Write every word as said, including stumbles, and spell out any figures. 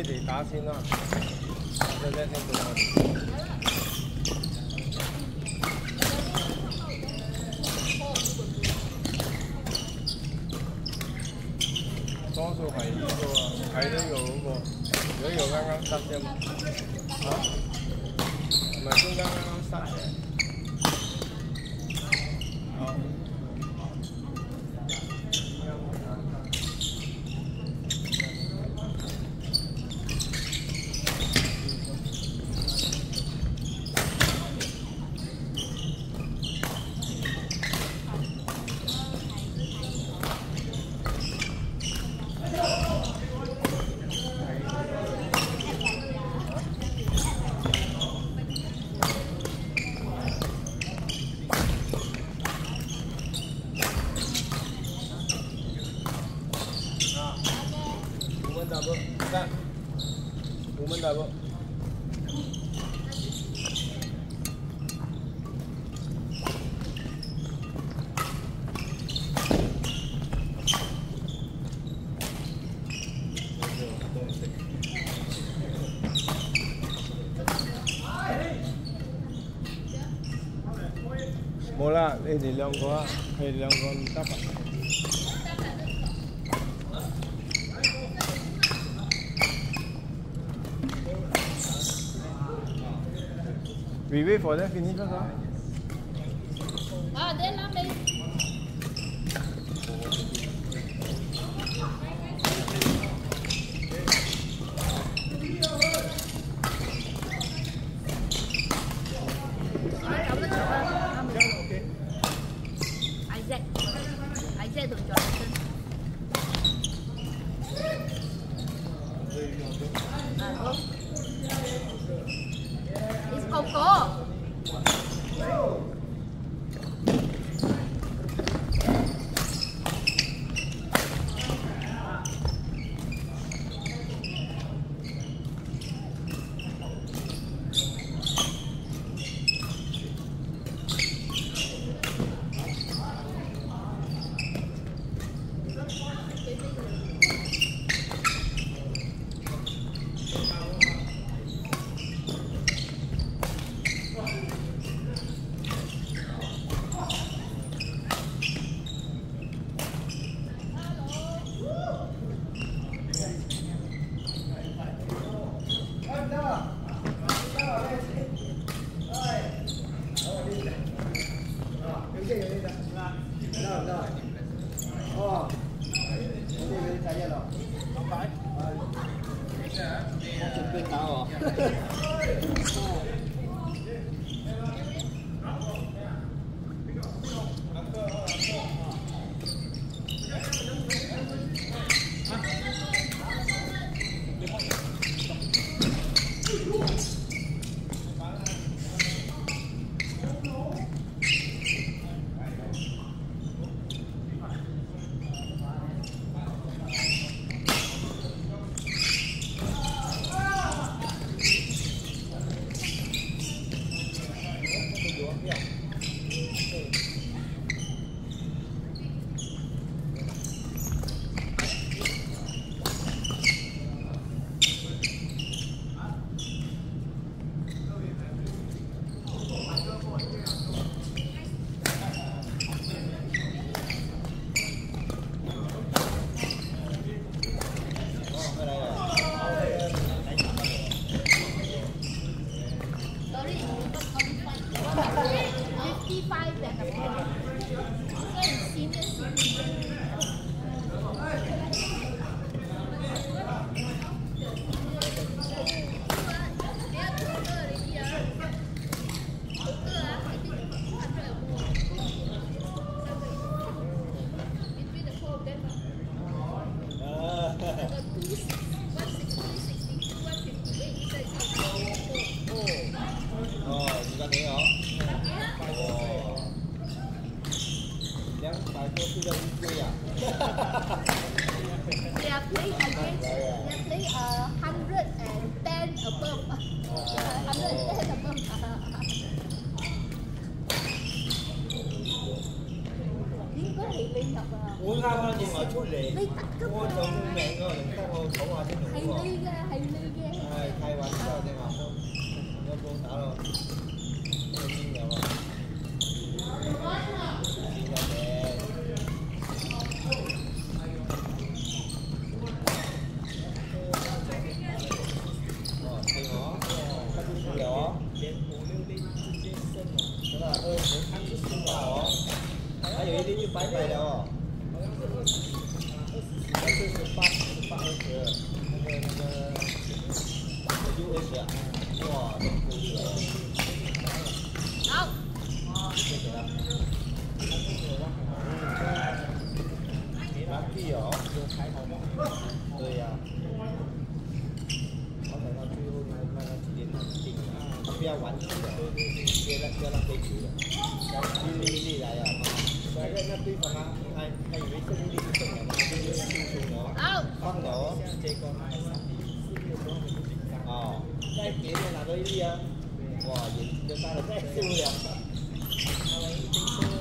哋打先啦，再聽聽佢。多數係呢個啊，睇呢個嗰個，如果有啱啱塞啫嘛，嚇，唔係中間啱啱塞嘅。好。 大不？看，我们大不？冇啦，你哋兩個啊，佢哋兩個唔得啊。 We wait for them finish first, huh? Ah, then lah, babe. Isaac, Isaac同 Jonathan。啊好。 It's Coco. Oh, ini dari saya loh. Apa? Cepet tahu. fifty-five and above. So it's senior citizen. They are playing against, they are playing uh, one hundred ten above. one hundred ten above.應該係你入啊！ 我啱啱認為出嚟， 你得㗎嘛？ 我就命㗎，唔得我唞下先用喎。 係你嘅，係你。 哦，连五六粒直接剩了，是吧？二十看是输了哦，还有一粒就拜拜了哦。好像是二十啊，二十十八、十八、二十，那个那个那个 U S 啊，哇，这可以了。 好。 谢谢了。Lucky 哦，有排好吗？对呀、啊。好想到最后那那那几点能定啊，不要玩球的，不要不要浪费球的，要尽力力来啊！那个那对方啊，他他以为胜利是胜了嘛，就是轻松的哦，放了哦。哦，再别人拿到一粒啊，哇，眼睛都大了，再受不了。